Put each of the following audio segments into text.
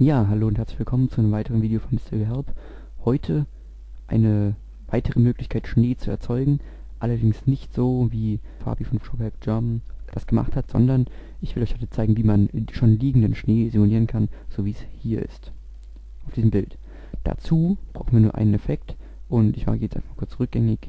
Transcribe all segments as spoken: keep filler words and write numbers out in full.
Ja, hallo und herzlich willkommen zu einem weiteren Video von Mystery Help. Heute eine weitere Möglichkeit, Schnee zu erzeugen, allerdings nicht so, wie Fabi von Strawberry Jam das gemacht hat, sondern ich will euch heute zeigen, wie man schon liegenden Schnee simulieren kann, so wie es hier ist, auf diesem Bild. Dazu brauchen wir nur einen Effekt und ich mache jetzt einfach kurz rückgängig,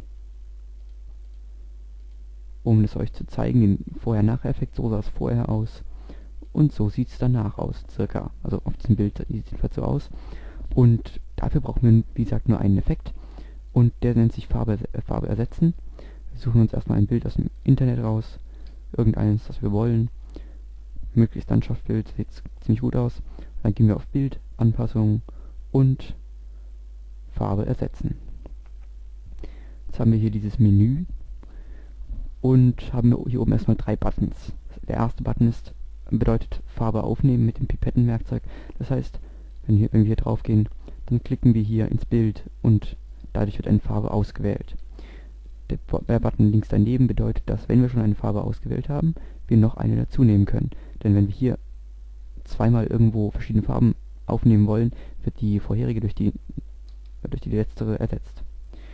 um es euch zu zeigen, den Vorher-Nachher-Effekt. So sah es vorher aus. Und so sieht es danach aus, circa. Also auf diesem Bild sieht es jedenfalls so aus. Und dafür brauchen wir, wie gesagt, nur einen Effekt. Und der nennt sich Farbe, äh, Farbe ersetzen. Wir suchen uns erstmal ein Bild aus dem Internet raus. Irgendeines, das wir wollen. Möglichst Landschaftsbild, sieht ziemlich gut aus. Dann gehen wir auf Bild, Anpassung und Farbe ersetzen. Jetzt haben wir hier dieses Menü. Und haben hier oben erstmal drei Buttons. Der erste Button ist bedeutet Farbe aufnehmen mit dem Pipettenwerkzeug. Das heißt, wenn, hier, wenn wir hier drauf gehen, dann klicken wir hier ins Bild und dadurch wird eine Farbe ausgewählt. Der, der Button links daneben bedeutet, dass wenn wir schon eine Farbe ausgewählt haben, wir noch eine dazu nehmen können. Denn wenn wir hier zweimal irgendwo verschiedene Farben aufnehmen wollen, wird die vorherige durch die, durch die letztere ersetzt.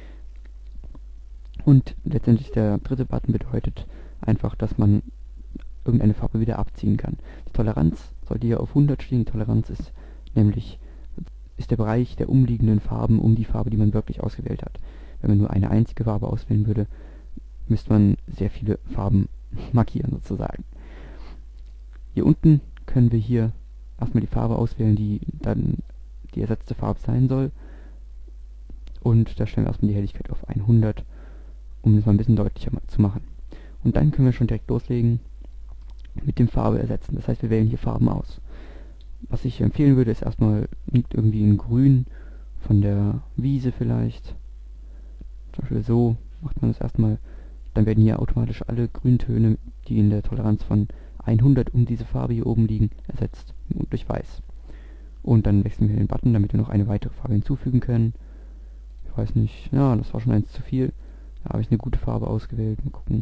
Und letztendlich der dritte Button bedeutet einfach, dass man irgendeine Farbe wieder abziehen kann. Die Toleranz sollte hier auf hundert stehen. Die Toleranz ist nämlich ist der Bereich der umliegenden Farben um die Farbe, die man wirklich ausgewählt hat. Wenn man nur eine einzige Farbe auswählen würde, müsste man sehr viele Farben markieren sozusagen. Hier unten können wir hier erstmal die Farbe auswählen, die dann die ersetzte Farbe sein soll. Und da stellen wir erstmal die Helligkeit auf hundert, um das mal ein bisschen deutlicher zu machen. Und dann können wir schon direkt loslegen mit dem Farbe ersetzen. Das heißt, wir wählen hier Farben aus. Was ich empfehlen würde, ist erstmal irgendwie in Grün von der Wiese vielleicht. Zum Beispiel so macht man das erstmal. Dann werden hier automatisch alle Grüntöne, die in der Toleranz von hundert um diese Farbe hier oben liegen, ersetzt durch Weiß. Und dann wechseln wir den Button, damit wir noch eine weitere Farbe hinzufügen können. Ich weiß nicht, ja, das war schon eins zu viel. Da habe ich eine gute Farbe ausgewählt. Mal gucken.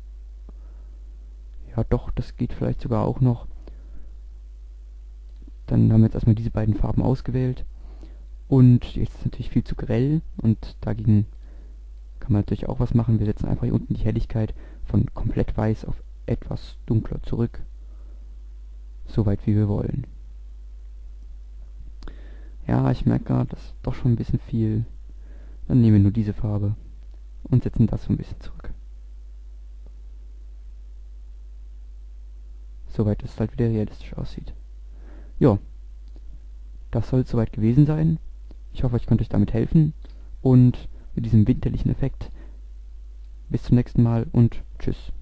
Ja doch, das geht vielleicht sogar auch noch. Dann haben wir jetzt erstmal diese beiden Farben ausgewählt. Und jetzt ist es natürlich viel zu grell und dagegen kann man natürlich auch was machen. Wir setzen einfach hier unten die Helligkeit von komplett weiß auf etwas dunkler zurück. So weit wie wir wollen. Ja, ich merke gerade, das ist doch schon ein bisschen viel. Dann nehmen wir nur diese Farbe und setzen das so ein bisschen zurück. Soweit es halt wieder realistisch aussieht. Ja, das soll es soweit gewesen sein. Ich hoffe, ich konnte euch damit helfen. Und mit diesem winterlichen Effekt bis zum nächsten Mal und tschüss.